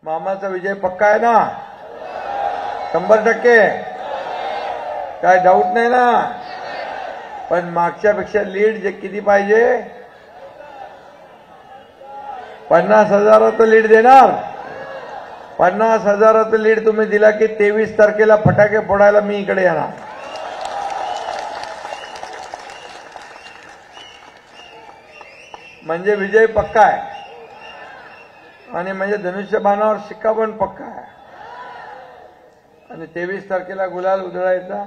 मामाचा विजय पक्का आहे ना? 100%? काय डाऊट नाही ना? पण मागच्यापेक्षा लीड जे किती पाहिजे? 50,000चं लीड देणार. 50,000चं लीड तुम्ही दिला की 23 तारखेला फटाके फोडायला मी इकडे येणार. म्हणजे विजय पक्का आहे आणि म्हणजे धनुष्यबाणावर शिक्का पण पक्का आहे. आणि 23 तारखेला गुलाल उधळायचा.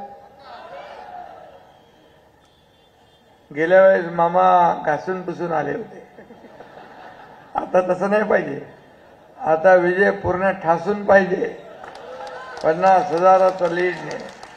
गेल्या वेळेस मामा घासून पुसून आले होते. आता तसं नाही पाहिजे. आता विजय पूर्ण ठासून पाहिजे. 50,000चं लीडने.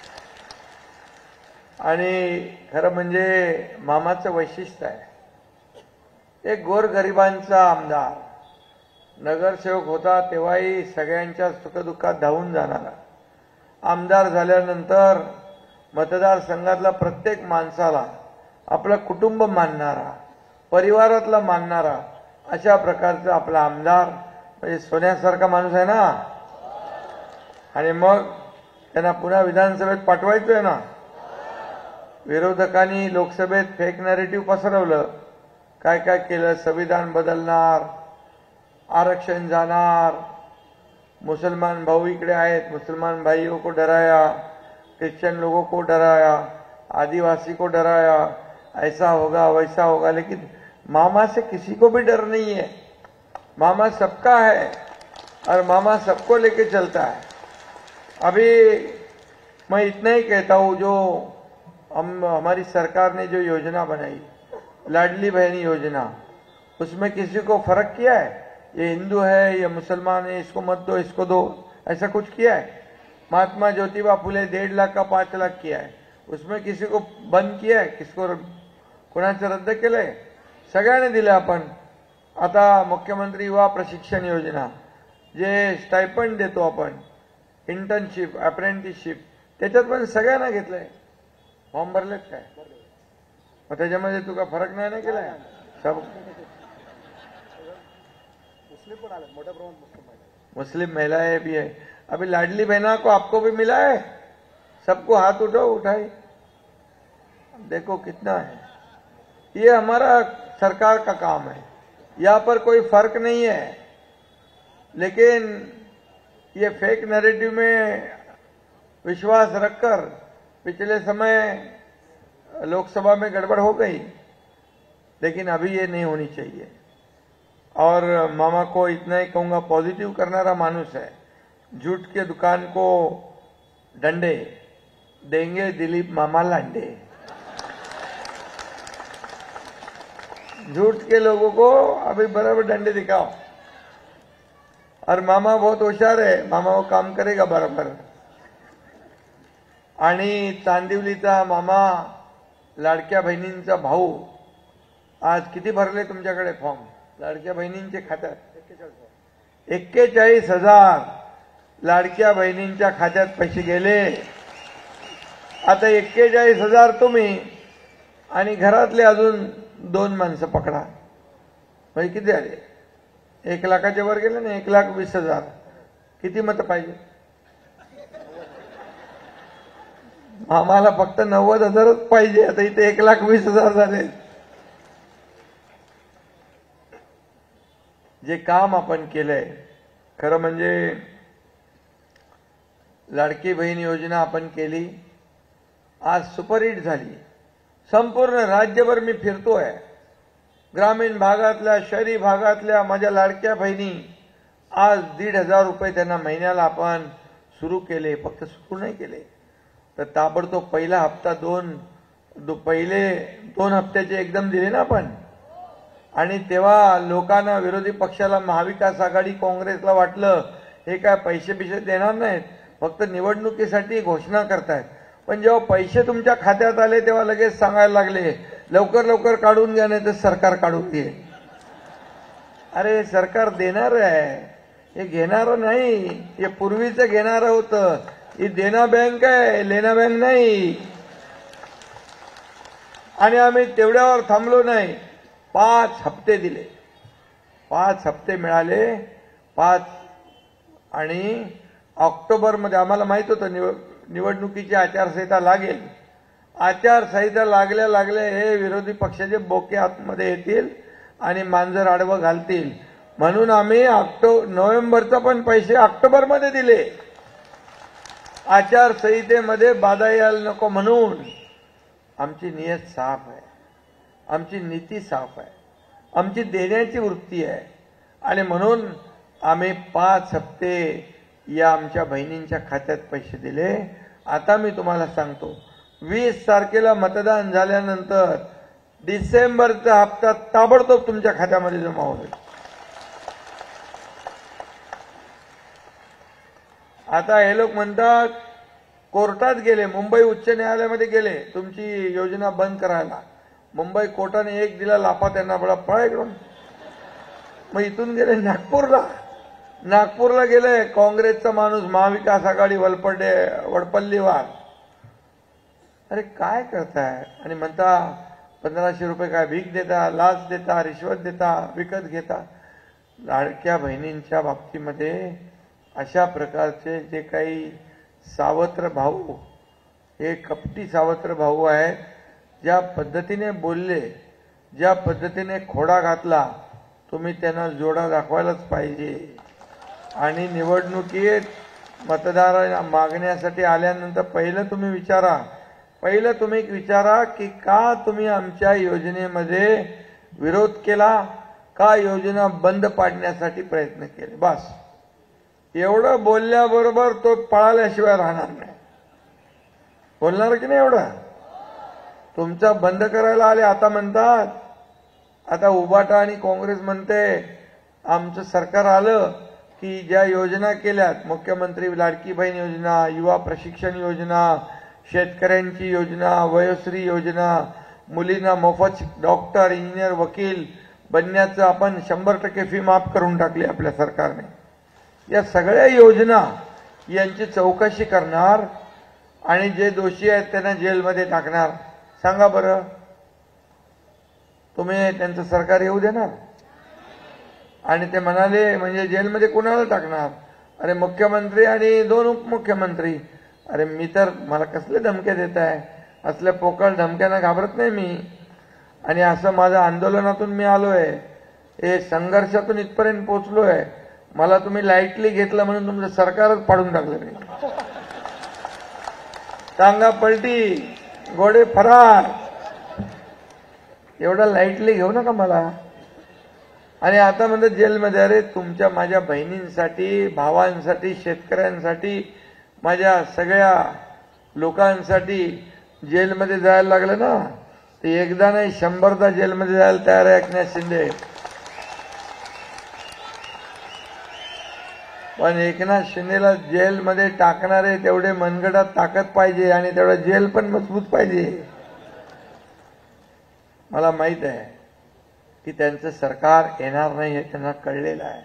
आणि खरं म्हणजे मामाचं वैशिष्ट्य आहे, एक गोरगरिबांचा आमदार. नगरसेवक होता तेव्हाही सगळ्यांच्या सुखदुःखात धावून जाणारा. आमदार झाल्यानंतर मतदारसंघातल्या प्रत्येक माणसाला आपलं कुटुंब मानणारा, परिवारातला मानणारा, अशा प्रकारचा आपला आमदार म्हणजे सोन्यासारखा माणूस आहे ना. आणि मग त्यांना पुन्हा विधानसभेत पाठवायचं आहे ना. विरोधकांनी लोकसभेत फेक नॅरेटिव्ह पसरवलं. काय काय केलं? संविधान बदलणार, आरक्षण जाणार, मुसलमान भाऊ इकडे आहेत, मुसलमान भाइयों को डराया, क्रिश्चियन लोगों को डराया, आदिवासी को डराया, ऐसा होगा वैसा होगा. लेकिन मामा से किसी को भी डर नहीं है. मामा सबका है और मामा सबको लेके चलता है. अभी मैं इतना ही कहता हूं, जो हमारी सरकार ने जो योजना बनाई, लाडली बहन योजना, उसमें किसी को फर्क किया है? ये हिंदू है, ये मुसलमान है, इसको मत दो, इसको दो, ऐसा कुछ किया है? महात्मा ज्योतिबा फुले 1.5 लाख का 5 लाख किया है, उसमें किसी को बंद किया है? किसको कोणाचं रद्द केलंय? सगळ्यांनी दिलं आपण. आता मुख्यमंत्री युवा प्रशिक्षण योजना, जे स्टायपंड देतो आपण, इंटर्नशिप, अप्रेंटिसशिप, त्याच्यात पण सगळ्यांना घेतलंय. फॉर्म भरलेत काय? मग त्याच्यामध्ये तुका फरक नाही ना केलाय? सब मुस्लिम महिलाएं भी है. अभी लाडली बहना को आपको भी मिला है. सबको हाथ उठाई. देखो कितना है. ये हमारा सरकार का काम है. यहाँ पर कोई फर्क नहीं है. लेकिन ये फेक नैरेटिव में विश्वास रखकर पिछले समय लोकसभा में गड़बड़ हो गई, लेकिन अभी ये नहीं होनी चाहिए. और मामा को इतना ही कहूंगा, पॉजिटिव करनारा मानुस है. झूठ के दुकान को डंडे देंगे दिलीप मामा लांडे. झूठ के लोगों को अभी बराबर डंडे दिखाओ. और मामा बहुत होशियार है, मामा वो काम करेगा बराबर. आणि चांदिवलीचा मामा, लाडक्या बहिणींचा भाऊ, आज किती भरले तुमच्याकडे फॉर्म लाडक्या बहिणींचे खात्यात? 41,000 लाडक्या बहिणींच्या खात्यात पैसे गेले. आता 41,000 तुम्ही आणि घरातले अजून 2 माणसं पकडा, म्हणजे किती आले? 1 लाखाच्या वर गेले ना. 1,20,000. किती मतं पाहिजे? आम्हाला फक्त 90,000च पाहिजे. आता इथे 1,20,000 झाले. जे काम आपण केलंय, खरं म्हणजे लाडकी बहीण योजना आपण केली, आज सुपरहिट झाली. संपूर्ण राज्यभर मी फिरतोय. ग्रामीण भागातल्या, शहरी भागातल्या माझ्या लाडक्या बहिणी, आज 1,500 रुपये त्यांना महिन्याला आपण सुरू केले. फक्त सुरू नाही केले तर ताबडतोब पहिला हप्ता पहिले 2 हप्त्याचे एकदम दिले ना आपण. आणि तेव्हा लोकांना, विरोधी पक्षाला, महाविकास आघाडी, काँग्रेसला वाटलं हे काय पैसे देणार नाहीत, फक्त निवडणुकीसाठी घोषणा करतायत. पण जेव्हा पैसे तुमच्या खात्यात आले तेव्हा लगेच सांगायला लागले, लवकर लवकर काढून घ्या, नाही तर सरकार काढून घे. अरे सरकार देणार आहे, हे घेणारं नाही. हे पूर्वीचं घेणारं होतं. ही देना बँक आहे, लेना बँक नाही. आणि आम्ही तेवढ्यावर थांबलो नाही. 5 हप्ते दिले. 5 हप्ते मिळाले. 5 आणि ऑक्टोबरमध्ये आम्हाला माहित होतं निवडणुकीची आचारसंहिता लागेल. आचारसंहिता लागल्या लागल्या हे विरोधी पक्षाचे बोके आतमध्ये येतील आणि मांजर आडवं घालतील, म्हणून आम्ही नोव्हेंबरचा पण पैसे ऑक्टोबरमध्ये दिले. आचारसंहितेमध्ये बाधा यायला नको म्हणून. आमची नियत साफ आहे, आमची नीती साफ आहे, आमची देण्याची वृत्ती आहे. आणि म्हणून आम्ही 5 हप्ते या आमच्या बहिणींच्या खात्यात पैसे दिले. आता मी तुम्हाला सांगतो, 20 तारखेला मतदान झाल्यानंतर डिसेंबरचा हप्ता ताबडतोब तुमच्या खात्यामध्ये जमा होईल. आता हे लोक म्हणतात कोर्टात गेले, मुंबई उच्च न्यायालयामध्ये गेले तुमची योजना बंद करायला. मुंबई कोर्टाने एक दिला लाफा, त्यांना बळा पळा इकडून. मग इथून गेले नागपूरला गेले काँग्रेसचा माणूस, महाविकास आघाडी वडपल्लीवार. अरे काय करताय? आणि म्हणता 1500 रुपये काय भीक देता, लाच देता, रिश्वत देता, विकत घेता. लाडक्या बहिणींच्या बाबतीमध्ये अशा प्रकारचे जे काही सावत्र भाऊ, हे कपटी सावत्र भाऊ आहेत, ज्या पद्धतीने बोलले, ज्या पद्धतीने खोडा घातला, तुम्ही त्यांना जोडा दाखवायलाच पाहिजे. आणि निवडणुकीत मतदार मागण्यासाठी आल्यानंतर पहिलं तुम्ही विचारा की का तुम्ही आमच्या योजनेमध्ये विरोध केला, का योजना बंद पाडण्यासाठी प्रयत्न केले. बस एवढं बोलल्याबरोबर तो पळाल्याशिवाय राहणार नाही. बोलणार की नाही? एवढं तुमचा बंद करायला आले. आता म्हणतात, आता उबाटा आणि काँग्रेस म्हणते आमचं सरकार आलं की ज्या योजना केल्यात, मुख्यमंत्री लाडकी बहीण योजना, युवा प्रशिक्षण योजना, शेतकऱ्यांची योजना, वयोश्री योजना, मुलींना मोफत डॉक्टर, इंजिनियर, वकील बनण्याचं आपण 100% फी माफ करून टाकली आपल्या सरकारने. या सगळ्या योजना यांची चौकशी करणार आणि जे दोषी आहेत त्यांना जेलमध्ये टाकणार. सांगा बरं, तुम्ही त्यांचं सरकार येऊ देणार? आणि ते म्हणाले म्हणजे जेलमध्ये कुणाला टाकणार? अरे मुख्यमंत्री आणि 2 उपमुख्यमंत्री. अरे मला कसले धमके देत आहे? असल्या पोकळ धमक्यांना घाबरत नाही मी. आणि असं माझं आंदोलनातून मी आलोय, हे संघर्षातून इथपर्यंत पोहोचलोय. मला तुम्ही लाईटली घेतलं म्हणून तुमचं सरकारच पाडून टाकलं नाही. टांगा पलटी, घोडे फरार. एवढा लाईटली घेऊ नका मला. आणि आता म्हणतात जेलमध्ये. अरे तुमच्या माझ्या बहिणींसाठी, भावांसाठी, शेतकऱ्यांसाठी, माझ्या सगळ्या लोकांसाठी जेलमध्ये जायला लागलं ना, ते एकदा नाही 100दा जेलमध्ये जायला तयार आहे एकनाथ शिंदे. पण एकनाथ शिंदेला जेलमध्ये टाकणारे तेवढे मनगटात ताकद पाहिजे आणि तेवढा जेल पण मजबूत पाहिजे. मला माहित आहे की त्यांचं सरकार येणार नाही हे त्यांना कळलेलं आहे.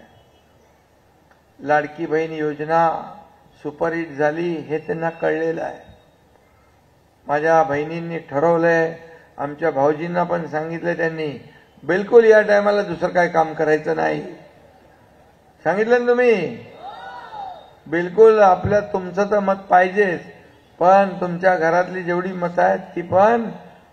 लाडकी बहीण योजना सुपरहिट झाली हे त्यांना कळलेलं आहे. माझ्या बहिणींनी ठरवलंय, आमच्या भाऊजींना पण सांगितलं त्यांनी, बिलकुल या टायमाला दुसरं काय काम करायचं नाही. सांगितलं ना तुम्ही? बिलकुल आपल्या तुमचं तर मत पाहिजेच, पण तुमच्या घरातली जेवढी मतं आहेत ती पण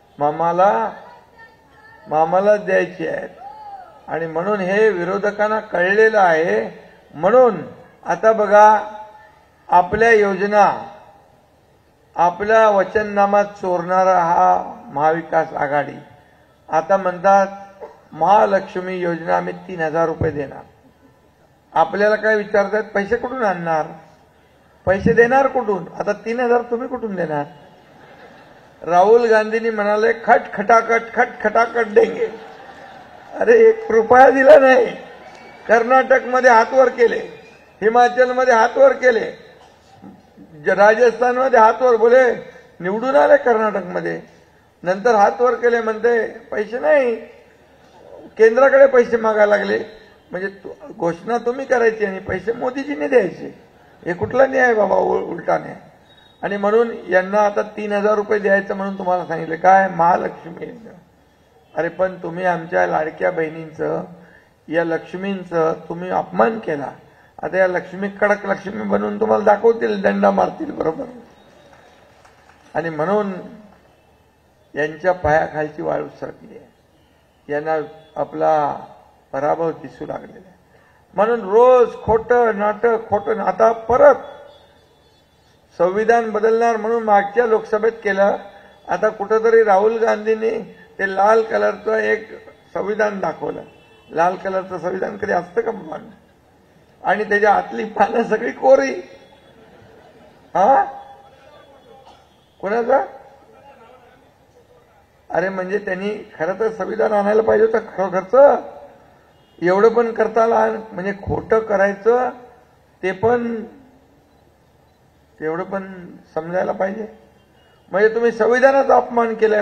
मामाला द्यायची आहेत. आणि म्हणून हे विरोधकांना कळलेलं आहे. म्हणून आता बघा, आपल्या योजना, आपल्या वचननामात चोरणारा हा महाविकास आघाडी आता म्हणतात महालक्ष्मी योजना आम्ही 3000 रुपये देणार. आपल्याला काय विचारतात, पैसे कुठून आणणार, पैसे देणार कुठून? आता 3000 तुम्ही कुठून देणार? राहुल गांधींनी म्हणाले खटखटाकट देंगे. अरे 1 रुपया दिला नाही. कर्नाटकमध्ये हातवर केले, हिमाचलमध्ये हातवर केले, राजस्थानमध्ये हातवर, बोले निवडून आले कर्नाटकमध्ये, नंतर हातवर केले, म्हणते पैसे नाही, केंद्राकडे पैसे मागायला लागले. म्हणजे घोषणा तुम्ही करायची आणि पैसे मोदीजीने द्यायचे. हे कुठला न्याय बाबा, उलटा न्याय. आणि म्हणून यांना आता 3000 रुपये द्यायचं म्हणून तुम्हाला सांगितले. काय? महालक्ष्मी योजना. अरे पण तुम्ही आमच्या लाडक्या बहिणींचं, या लक्ष्मींचं तुम्ही अपमान केला. आता या लक्ष्मी कडक लक्ष्मी बनवून तुम्हाला दाखवतील, दंडा मारतील बरोबर. आणि म्हणून यांच्या पायाखालची वाळू सरकली आहे, यांना आपला पराभव दिसू लागलेला आहे. म्हणून रोज खोटं नाटक खोटं. आता परत संविधान बदलणार म्हणून मागच्या लोकसभेत केलं, आता कुठंतरी राहुल गांधींनी ते लाल कलरचं एक संविधान दाखवलं. लाल कलरचं संविधान कधी असतं का बाबा? आणि त्याच्या आतली पानं सगळी कोरी. हा कोणाचा? अरे म्हणजे त्यांनी खरं तर संविधान आणायला पाहिजे होतं खरोखरचं. एवढं पण करता आला म्हणजे खोटं करायचं ते पण तेवढं पण समजायला पाहिजे. म्हणजे तुम्ही संविधानाचा अपमान केलाय.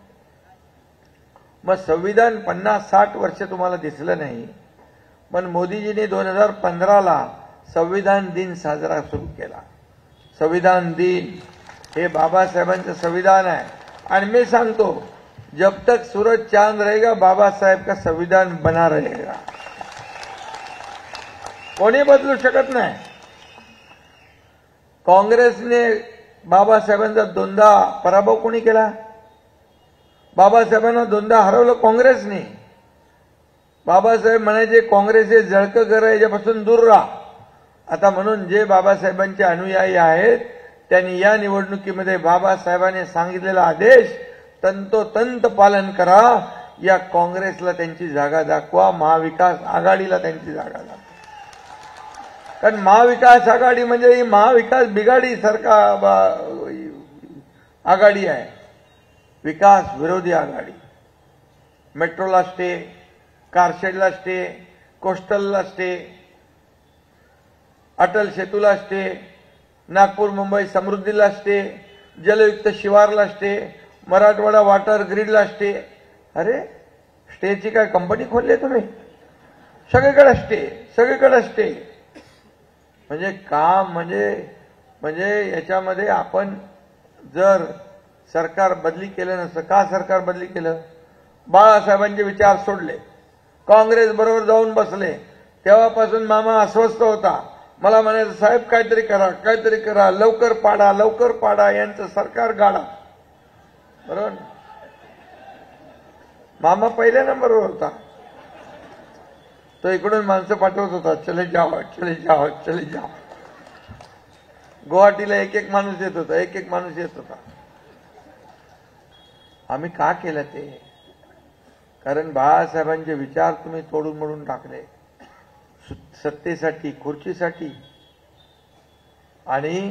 मग संविधान 50-60 वर्ष तुम्हाला दिसलं नाही, पण मोदीजींनी 2015ला संविधान दिन साजरा सुरू केला. संविधान दिन हे बाबासाहेबांचं संविधान आहे. आणि मी सांगतो, जब तक सूरज चांद रहेगा बाबा साहेब का संविधान बना रहेगा. कोणी बदलू शकत नाही. काँग्रेसने बाबासाहेबांचा दोनदा पराभव कोणी केला? बाबासाहेबांना दोनदा हरवलं काँग्रेसने. बाबासाहेब म्हणायचे काँग्रेस हे जळकं घर आहे, याच्यापासून दूर राहा. आता म्हणून जे बाबासाहेबांचे अनुयायी आहेत त्यांनी या निवडणुकीमध्ये बाबासाहेबांनी सांगितलेला आदेश तंतोतंत पालन करा. या काँग्रेसला त्यांची जागा दाखवा, महाविकास आघाडीला त्यांची जागा दाखवा. कारण महाविकास आघाडी म्हणजे ही महाविकास बिघाडी सरकार आघाडी आहे, विकास विरोधी आघाडी. मेट्रोला स्टे, कारशेडला स्टे, कोस्टलला स्टे, अटल सेतूला स्टे, नागपूर मुंबई समृद्धीला स्टे, जलयुक्त शिवारला स्टे, मराठवाडा वॉटर ग्रीडला स्टे. अरे स्टेची काय कंपनी खोलली आहे तुम्ही? सगळीकडे स्टे, सगळीकडे स्टे. म्हणजे काम म्हणजे याच्यामध्ये आपण जर सरकार बदली केलं नसतं. का सरकार बदली केलं? बाळासाहेबांचे विचार सोडले, काँग्रेस बरोबर जाऊन बसले. तेव्हापासून मामा अस्वस्थ होता. मला म्हणायचं साहेब काहीतरी करा, काहीतरी करा, लवकर पाडा, लवकर पाडा, यांचं सरकार गाडा. बरोबर. मामा पहिल्या नंबरवर होता. तो इकडून माणसं पाठवत होता, चले जाओ चले जाओ चले जाओ. गुवाहाटीला एक एक माणूस येत होता, एक एक माणूस येत होता. आम्ही का केलं ते? कारण बाळासाहेबांचे विचार तुम्ही तोडून मोडून टाकले सत्तेसाठी, खुर्चीसाठी. आणि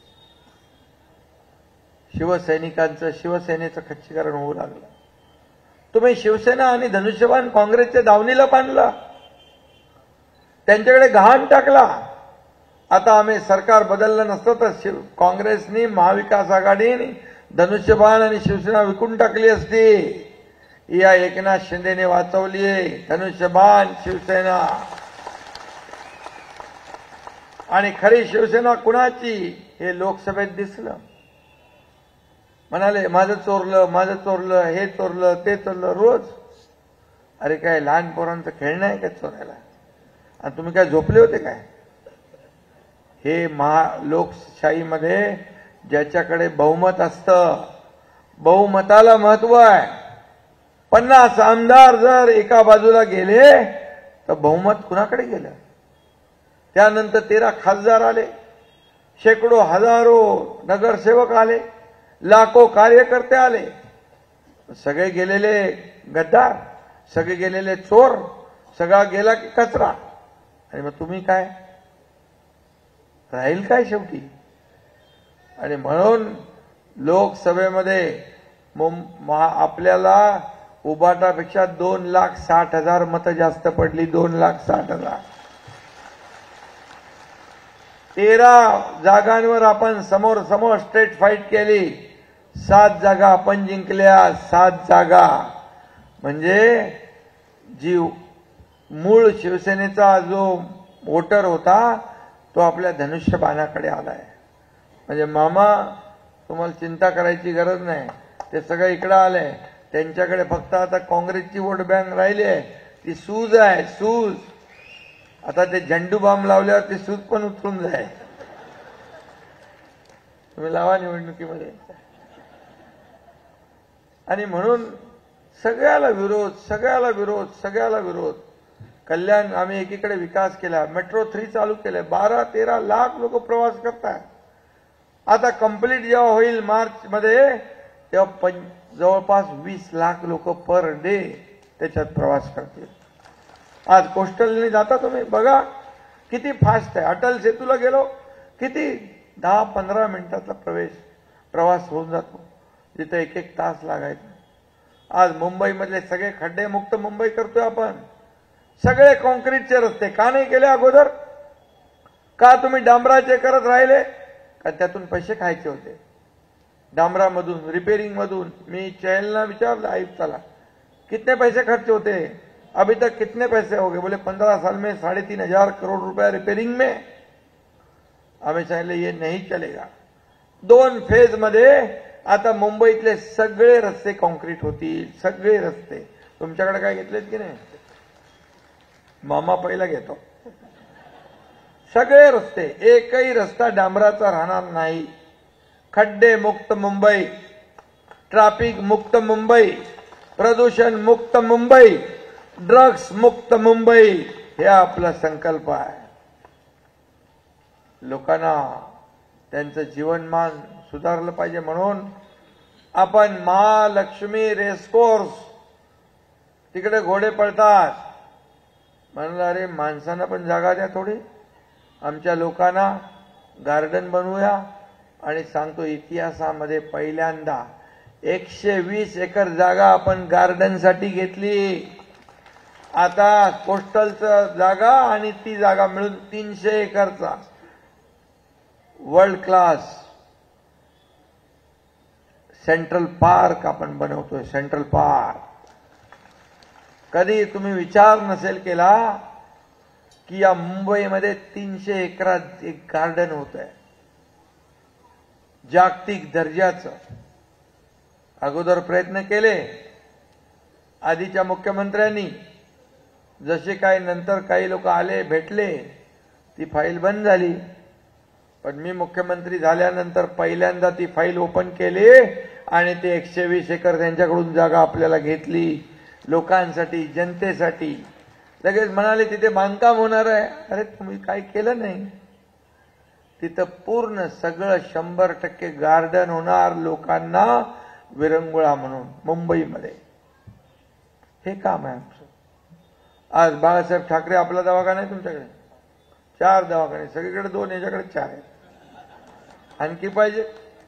शिवसेनेचं खच्चीकरण होऊ लागलं. तुम्ही शिवसेना आणि धनुष्यबाण काँग्रेसच्या दावणीला बांधला, त्यांच्याकडे गहाण टाकला. आता आम्ही सरकार बदललं नसतं तर काँग्रेसनी, महाविकास आघाडीने धनुष्यबाण आणि शिवसेना विकून टाकली असती. या एकनाथ शिंदेने वाचवलीये धनुष्यबाण शिवसेना. आणि खरी शिवसेना कुणाची हे लोकसभेत दिसलं. म्हणाले माझं चोरलं, हे चोरलं, ते चोरलं रोज. अरे काय लहान पोरांचं खेळणं आहे का चोरायला? आणि तुम्ही काय झोपले होते काय? हे लोकशाहीमध्ये ज्याच्याकडे बहुमत असतं, बहुमताला महत्व आहे. 50 आमदार जर एका बाजूला गेले तर बहुमत कुणाकडे गेलं? त्यानंतर 13 खासदार आले, शेकडो हजारो नगरसेवक आले, लाखो कार्यकर्ते आले. सगळे गेलेले गद्दार, सगळे गेलेले चोर, सगळा गेला की कचरा. आणि मग तुम्ही काय राहील काय शेवटी? आणि म्हणून लोकसभेमध्ये आपल्याला उबाटापेक्षा 2,60,000 मतं जास्त पडली. 2,60,000. 13 जागांवर आपण समोर स्ट्रेट फाईट केली. 7 जागा आपण जिंकल्या. 7 जागा. म्हणजे जी मूळ शिवसेनेचा जो वोटर होता तो आपल्या धनुष्यबाणाकडे आलाय. म्हणजे मामा तुम्हाला चिंता करायची गरज नाही, ते सगळं इकडे आलंय. त्यांच्याकडे फक्त आता काँग्रेसची वोट बँक राहिली आहे, ती सूज आहे, सूज. आता ते झेंडू बाम लावल्यावर ते सूत पण उतरून जाईल. तुम्ही लावा निवडणुकीमध्ये. आणि म्हणून सगळ्याला विरोध, सगळ्याला विरोध, सगळ्याला विरोध. कल्याण आम्ही एकीकडे विकास केला, मेट्रो 3 चालू केले, 12-13 लाख लोक प्रवास करतात. आता कंप्लीट जेव्हा होईल मार्च मध्ये तेव्हा जवळपास 20 लाख लोक पर डे त्याच्यात प्रवास करतील. आज कोस्टलने जाता तुम्ही बघा किती फास्ट आहे. अटल सेतूला गेलो किती 10-15 मिनिटाचा प्रवास होऊन जातो, जिथे 1-1 तास लागायचा. आज मुंबईमधले सगळे खड्डे मुक्त मुंबई करतोय आपण. सगळे कॉन्क्रीटचे रस्ते का नाही केले अगोदर? का तुम्ही डांबराचे करत राहिले? का त्यातून पैसे खायचे होते डांबरामधून, रिपेरिंग मधून. मी चहलना विचारलं आयुक्ताला कितने पैसे खर्च होते, अभी तक कितने पैसे हो गए? बोले 15 साल में 3,500 करोड़ रुपया रिपेरिंग में. आम्ही सांगितलं ये नहीं चलेगा. 2 फेज मध्ये आता मुंबईतले सगळे रस्ते कॉन्क्रीट होतील, सगळे रस्ते. तुमच्याकडे काय घेतलेत की नाही? मामा पहिला घेतो. सगळे रस्ते, एकही रस्ता डांबराचा राहणार नाही. खड्डे मुक्त मुंबई, ट्रॅफिक मुक्त मुंबई, प्रदूषण मुक्त मुंबई, ड्रग्स मुक्त मुंबई, हे आपला संकल्प आहे. लोकांना त्यांचं जीवनमान सुधारलं पाहिजे म्हणून आपण महालक्ष्मी रेसकोर्स, तिकडे घोडे पळतात. म्हणलं अरे माणसांना पण जागा द्या थोडी, आमच्या लोकांना गार्डन बनवूया. आणि सांगतो इतिहासामध्ये पहिल्यांदा 120 एकर जागा आपण गार्डनसाठी घेतली. आता कोस्टलचं जागा आणि ती जागा मिळून 300 एकरचा वर्ल्ड क्लास सेंट्रल पार्क आपण बनवतोय. सेंट्रल पार्क कधी तुम्ही विचार नसेल केला की या मुंबईमध्ये 300 एकरात एक गार्डन होत आहे जागतिक दर्जाचं. अगोदर प्रयत्न केले आधीच्या मुख्यमंत्र्यांनी, जसे काही नंतर काही लोक आले भेटले, ती फाईल बंद झाली. पण मी मुख्यमंत्री झाल्यानंतर पहिल्यांदा ती फाईल ओपन केली आणि ते 120 एकर त्यांच्याकडून जागा आपल्याला घेतली लोकांसाठी, जनतेसाठी. लगेच म्हणाले तिथे बांधकाम होणार आहे. अरे तुम्ही काय केलं नाही. तिथं पूर्ण सगळं 100% गार्डन होणार लोकांना विरंगुळा म्हणून मुंबईमध्ये. हे काम आहे आमचं. आज बाळासाहेब ठाकरे आपला दवाखाना आहे तुमच्याकडे, 4 दवाखाने, सगळीकडे 2, याच्याकडे 4 आहेत. आणखी पाहिजे?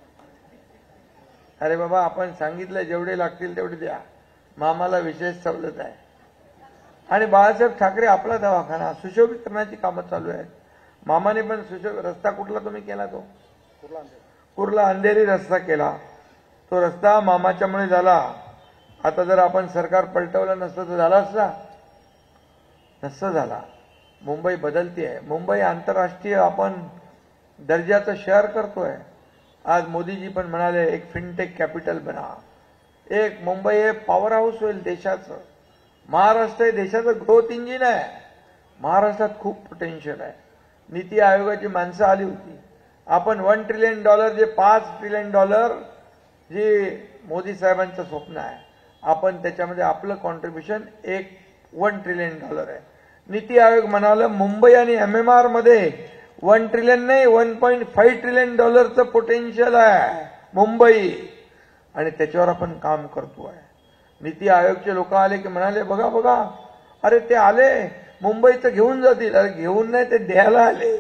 अरे बाबा आपण सांगितलं जेवढे लागतील तेवढे द्या, मामाला विशेष सवलत आहे. आणि बाळासाहेब ठाकरे आपला दवाखाना, सुशोभीकरणाची कामं चालू आहेत. मामाने पण रस्ता कुठला तुम्ही केला? तो कुर्ला अंधेरी रस्ता केला. तो रस्ता मामाच्यामुळे झाला. आता जर आपण सरकार पलटवलं नसतं तर झाला असता? नसतं झाला. मुंबई बदलती आहे. मुंबई आंतरराष्ट्रीय आपण दर्जाचं शहर करतोय. आज मोदीजी पण म्हणाले एक फिनटेक कॅपिटल बना. एक मुंबई हे पॉवर हाऊस होईल देशाचं. महाराष्ट्र हे देशाचं ग्रोथ इंजिन आहे. महाराष्ट्रात खूप पोटेन्शियल आहे. नीती आयोगाची माणसं आली होती. आपण $1 ट्रिलियन जे $5 ट्रिलियन जे मोदी साहेबांचं स्वप्न आहे, आपण त्याच्यामध्ये आपलं कॉन्ट्रीब्युशन $1 ट्रिलियन आहे. नीती आयोग म्हणाला मुंबई आणि MMR मध्ये 1 ट्रिलियन नाही 1.5 ट्रिलियन पोटेन्शियल आहे मुंबई. आणि त्याच्यावर आपण काम करतोय. नीती आयोगचे लोक आले की म्हणाले बघा बघा, अरे ते आले मुंबईचं घेऊन जातील. अरे घेऊन नाही, ते द्यायला आले.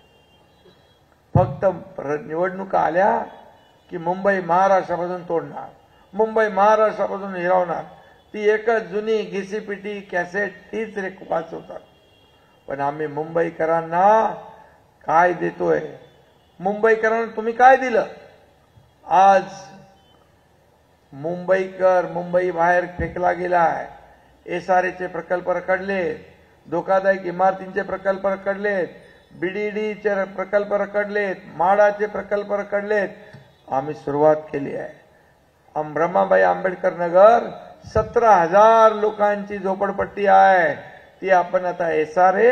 फक्त निवडणुका आल्या की मुंबई महाराष्ट्रापासून तोडणार, मुंबई महाराष्ट्रापासून हिरावणार. ती एकच जुनी घिसीपिटी कॅसेट तीच वाचवतात. पण आम्ही मुंबईकरांना काय देतोय? मुंबईकरांना तुम्ही काय दिलं? आज मुंबई बाहेर फेकला गेलाय. SRAचे प्रकल्प रखडले, धोकादायक इमारतींचे प्रकल्प रखडलेत, BDDचे प्रकल्प रखडलेत, माडाचे प्रकल्प रखडलेत. आम्ही सुरुवात केली आहे. रमाबाई आंबेडकर नगर 17,000 लोकांची झोपडपट्टी आहे. ती आपण आता SRA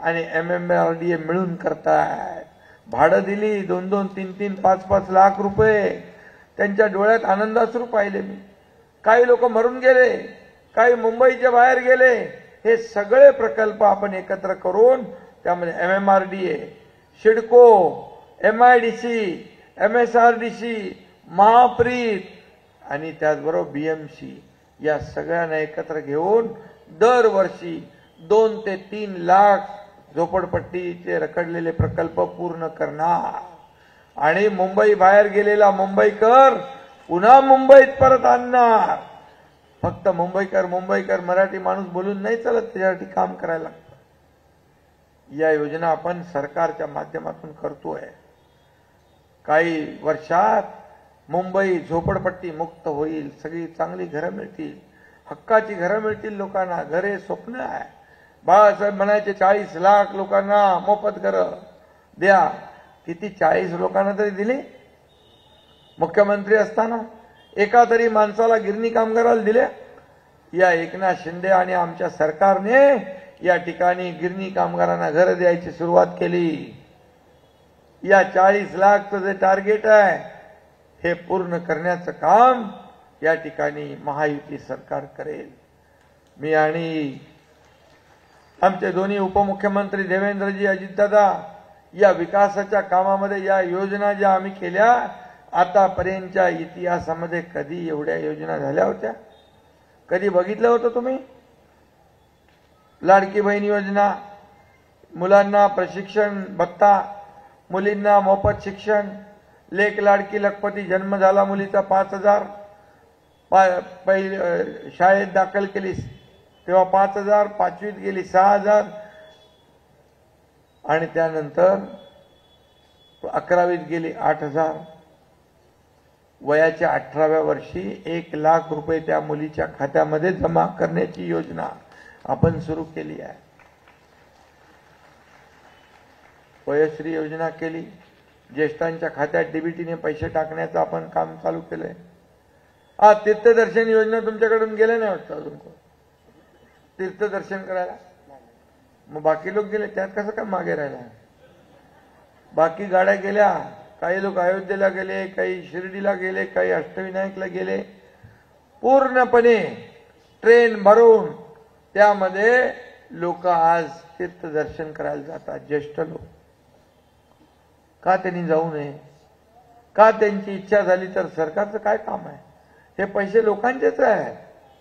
आणि MMRDA मिळून करतायत. भाडं दिली 2-2, 3-3, 5-5 लाख रुपये. त्यांच्या डोळ्यात आनंदाश्रू पाहिले मी. काही लोक मरून गेले, काही मुंबईच्या बाहेर गेले. हे सगळे प्रकल्प आपण एकत्र करून त्यामध्ये MMRDA, CIDCO, MIDC, MSRDC, Mahapreet आणि त्याचबरोबर BMC या सगळ्यांना एकत्र घेऊन दरवर्षी 2 ते 3 लाख झोपडपट्टीचे रखडलेले प्रकल्प पूर्ण करणार आणि मुंबई बाहेर गेलेला मुंबईकर पुन्हा मुंबईत परत आणणार. फक्त मुंबईकर मराठी माणूस बोलून नाही चालत, त्याच्यासाठी काम करायला लागतं. या योजना आपण सरकारच्या माध्यमातून करतोय. काही वर्षात मुंबई झोपडपट्टी मुक्त होईल, सगळी चांगली घरं मिळतील, हक्काची घरं मिळतील लोकांना. घरे स्वप्न आहे. बाळासाहेब म्हणायचे 40 लाख लोकांना मोफत घरं द्या. किती 40 लोकांना तरी दिली मुख्यमंत्री असताना? एका तरी माणसाला गिरणी कामगाराला दिले? या एकनाथ शिंदे आणि आमच्या सरकारने या ठिकाणी गिरणी कामगारांना घरं द्यायची सुरुवात केली. या 40 लाखचं जे टार्गेट आहे हे पूर्ण करण्याचं काम या ठिकाणी महायुती सरकार करेल. मी आणि आमचे दोन्ही उपमुख्यमंत्री देवेंद्रजी, अजितदादा या विकासाच्या कामामध्ये या योजना ज्या आम्ही केल्या, आतापर्यंतच्या इतिहासामध्ये कधी एवढ्या योजना झाल्या होत्या? कधी बघितलं होतं तुम्ही? लाडकी बहीण योजना, मुलांना प्रशिक्षण भत्ता, मुलींना मोफत शिक्षण, लेक लाडकी लखपती, जन्म झाला मुलीचा 5,000, शाळेत दाखल केली तेव्हा 5,000, 5वीत गेली 6,000 आणि त्यानंतर 11वीत गेली 8,000. वयाच्या 18व्या वर्षी 1 लाख रुपये त्या मुलीच्या खात्यामध्ये जमा करण्याची योजना आपण सुरू केली आहे. वयश्री योजना केली. ज्येष्ठांच्या खात्यात डीबीटीने पैसे टाकण्याचं आपण काम चालू केलंय. तीर्थदर्शन योजना तुमच्याकडून गेले नाही वाटतं अजून कोण तीर्थदर्शन करायला? मग बाकी लोक गेले, त्यात कसं काय मागे राहिला? बाकी गाड्या गेल्या. काही लोक अयोध्येला गेले, काही शिर्डीला गेले, काही अष्टविनायकला गेले. पूर्णपणे ट्रेन भरून त्यामध्ये लोक आज तीर्थदर्शन करायला जातात. ज्येष्ठ लोक का त्यांनी जाऊ नये? का त्यांची इच्छा झाली तर सरकारचं काय काम आहे? हे पैसे लोकांचेच आहेत.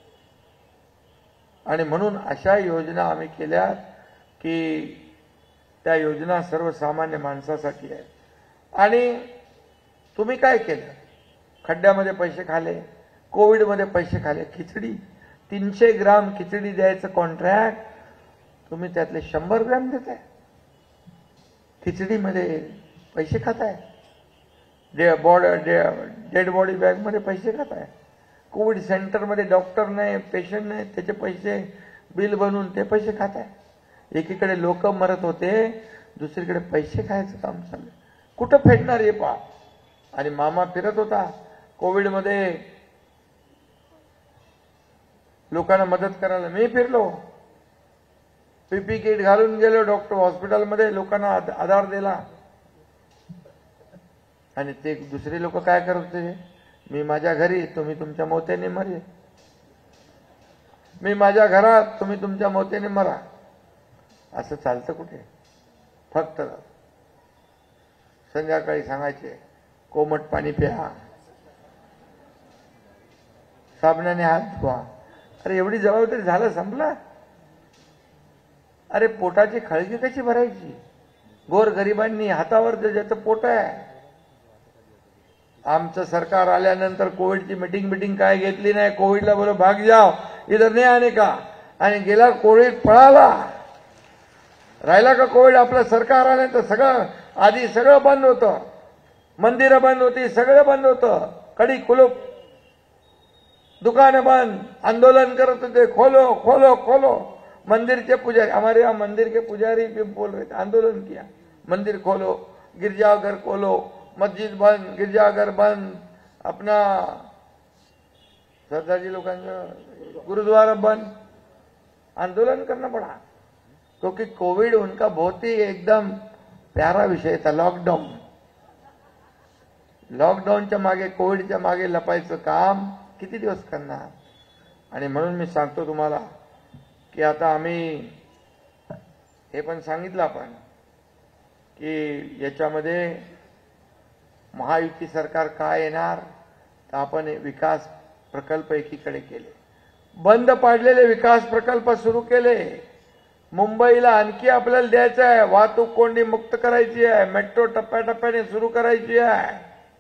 आणि म्हणून अशा योजना आम्ही केल्या की त्या योजना सर्वसामान्य माणसासाठी आहेत. आणि तुम्ही काय केलं? खड्ड्यामध्ये पैसे खाले, कोविडमध्ये पैसे खाले. खिचडी 300 ग्राम खिचडी द्यायचं कॉन्ट्रॅक्ट तुम्ही त्यातले 100 ग्राम देताय. खिचडीमध्ये पैसे खाताय. डेड बॉडी बॅगमध्ये पैसे खाताय. कोविड सेंटरमध्ये डॉक्टर नाही, पेशंट नाही, त्याचे पैसे बिल बनवून ते पैसे खाताय. एकीकडे लोक मरत होते, दुसरीकडे पैसे खायचं काम चाललं. कुठं फेडणार हे पहा. आणि मामा फिरत होता कोविडमध्ये लोकांना मदत करायला. मी फिरलो, पीपी किट घालून गेलो डॉक्टर हॉस्पिटलमध्ये, लोकांना आधार दिला. आणि ते दुसरे लोक काय करत होते? मी माझ्या घरी, तुम्ही तुमच्या मोत्याने मरे. मी माझ्या घरात, तुम्ही तुमच्या मोत्याने मरा. असं चालतं कुठे? फक्त संध्याकाळी सांगायचे कोमट पाणी प्या, साबणाने हात धुवा. अरे एवढी जबाबदारी झालं, संपला. अरे पोटाची खळगी कशी भरायची? गोरगरिबांनी हातावर ज्याचं पोट आहे. आमचं सरकार आल्यानंतर कोविडची मीटिंग काय घेतली नाही. कोविडला बोलो भाग जाओ, इधर नाही आने का. आणि गेला कोविड पळाला. राहिला का कोविड? आपलं सरकार आल्यानंतर सगळं, आधी सगळं बंद होतं. मंदिरं बंद होती, सगळं बंद होतं. कडी कुलूप, दुकानं बंद, आंदोलन करत होते, खोलो खोलो खोलो. मंदिर के पुजारी, हमारे यहाँ मंदिर के पुजारी भी बोल रहे थे, आंदोलन किया, मंदिर खोलो, गिरजाघर खोलो, मस्जिद बंद, गिरजाघर बंद, अपना सरदारजी लोकांचं गुरुद्वारा बंद. आंदोलन करना पड़ा. क्योंकि कोविड उनका बहुत ही एकदम प्यारा विषय था. लॉकडाऊनच्या मागे, कोविडच्या मागे लपायचं काम किती दिवस करणार. आणि म्हणून मी सांगतो तुम्हाला की आता आम्ही हे पण सांगितलं आपण की याच्यामध्ये महायुती सरकार काय येणार, तर आपण विकास प्रकल्प एकीकडे केले, बंद पाडलेले विकास प्रकल्प सुरू केले. मुंबईला आणखी आपल्याला द्यायचं आहे, वाहतूक कोंडी मुक्त करायची आहे, मेट्रो टप्प्याटप्प्याने सुरू करायची आहे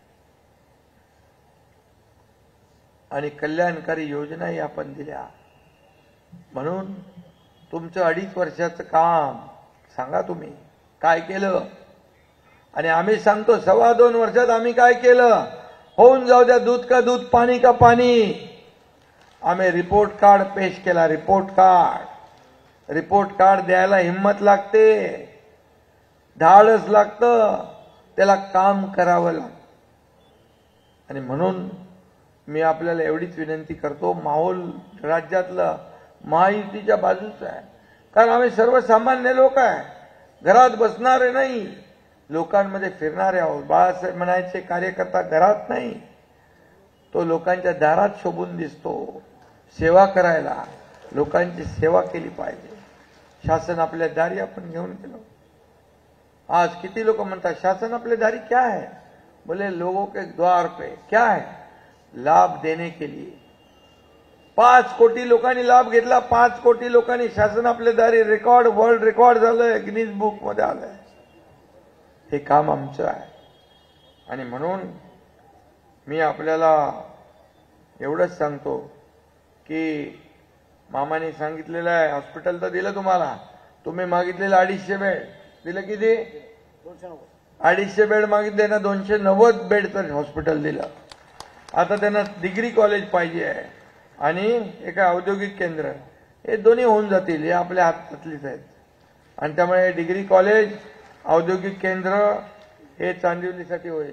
आणि कल्याणकारी योजनाही आपण दिल्या. म्हणून तुमचं 2.5 वर्षाचं काम सांगा तुम्ही काय केलं, आणि आम्ही सांगतो 2.25 वर्षात आम्ही काय केलं. होऊन जाऊ द्या दूध का दूध, पाणी का पाणी. आम्ही रिपोर्ट कार्ड पेश केला. रिपोर्ट कार्ड द्यायला हिम्मत लागते, धाडस लागतं, त्याला काम करावं लागतं. आणि म्हणून मी आपल्याला एवढीच विनंती करतो, माहोल राज्यातलं महायुतीच्या बाजूचं आहे. कारण आम्ही सर्वसामान्य लोक आहे, घरात बसणारे नाही, लोकांमध्ये फिरणारे आहोत. बाळासाहेब म्हणायचे कार्यकर्ता घरात नाही, तो लोकांच्या दारात शोभून दिसतो. सेवा करायला, लोकांची सेवा केली पाहिजे. शासन आपल्या दारी आपण घेऊन गेलो. आज किती लोक म्हणतात शासन आपल्या दारी क्या है, बोले लोगों के द्वार पे. क्या है, लाभ देने के लिए. 5 कोटी लोकांनी लाभ घेतला. 5 कोटी लोकांनी शासन आपल्या दारी. रेकॉर्ड, वर्ल्ड रेकॉर्ड झालंय, गिनीज बुक मध्ये आलंय. हे काम आमचं आहे. आणि म्हणून मी आपल्याला एवढंच सांगतो की मामाने सांगितलेलं आहे, हॉस्पिटल तर दिलं तुम्हाला, तुम्ही मागितलेलं 250 बेड दिलं. किती? 250 बेड मागितले ना, 290 बेडचं हॉस्पिटल दिलं. आता त्यांना डिग्री कॉलेज पाहिजे आहे आणि एक औद्योगिक केंद्र, हे दोन्ही होऊन जातील. हे आपल्या हातातलीच आहेत. आणि त्यामुळे डिग्री कॉलेज, औद्योगिक केंद्र हे चांदिवलीसाठी होईल.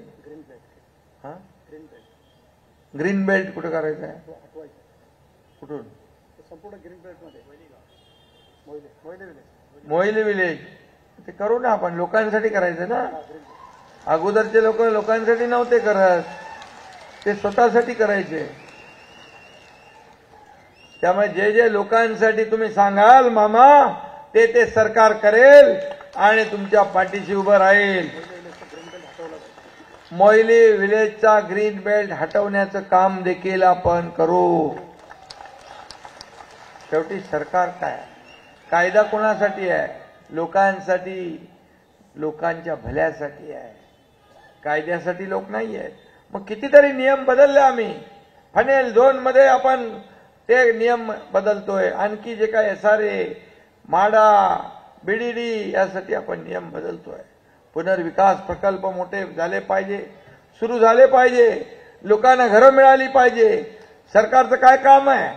ग्रीन बेल्ट कुठे करायचं आहे, कुठून? संपूर्ण ग्रीन बेल्ट मध्ये मोहिले विलेज ते करू ना आपण. लोकांसाठी करायचं ना. अगोदरचे लोक लोकांसाठी नव्हते करत, ते स्वतःसाठी करायचे. त्यामुळे जे जे लोकांसाठी तुम्ही सांगाल मामा, ते सरकार करेल आणि तुमच्या पाठीशी उभं राहील. मोहिले विलेजचा ग्रीन बेल्ट हटवण्याचं काम देखील आपण करू. शेवटी सरकार काय, कायदा कोणासाठी आहे? लोकांसाठी, लोकांच्या भल्यासाठी आहे. कायद्यासाठी लोक नाही आहेत. मग कितीतरी नियम बदलले आम्ही. फनेल झोन मध्ये आपण ते नियम बदलतोय. आणखी जे काय SRA, माडा, BDD यासाठी आपण नियम बदलतोय. पुनर्विकास प्रकल्प मोठे झाले पाहिजे, सुरू झाले पाहिजे, लोकांना घरं मिळाली पाहिजे. सरकारचं काय काम आहे?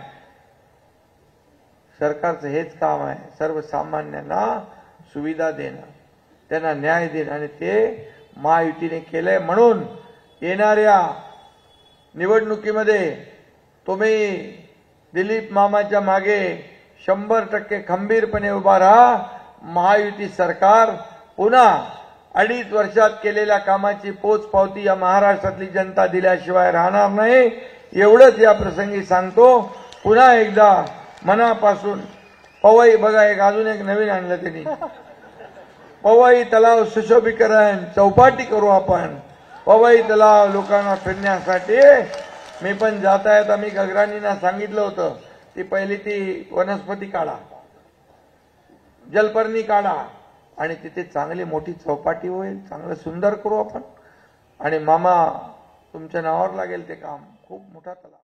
सरकारचं हेच काम आहे, सर्वसामान्यांना सुविधा देणं, त्यांना न्याय देणं. आणि ते महायुतीने केलंय. म्हणून येणाऱ्या निवडणुकीमध्ये तुम्ही दिलीप मामाच्या मागे 100% खंबीरपणे उभा राहा. महायुती सरकार पुन्हा 2.5 वर्षात केलेल्या कामाची पोचपावती या महाराष्ट्रातली जनता दिल्याशिवाय राहणार नाही. एवढंच या प्रसंगी सांगतो. पुन्हा एकदा मनापासून पवई बघा, अजून एक नवीन आणलं त्यांनी. पवई तलाव सुशोभीकरण, चौपाटी करू आपण. पवई तलाव लोकांना फिरण्यासाठी. मी पण जातायत आम्ही गगराणींना सांगितलं होतं, ती पहिली ती वनस्पती काढा, जलपर्णी काढा आणि तिथे चांगली मोठी चौपाटी होईल. चांगलं सुंदर करू आपण. आणि मामा तुमच्या नावावर लागेल ते काम. खूप मोठा तलाव.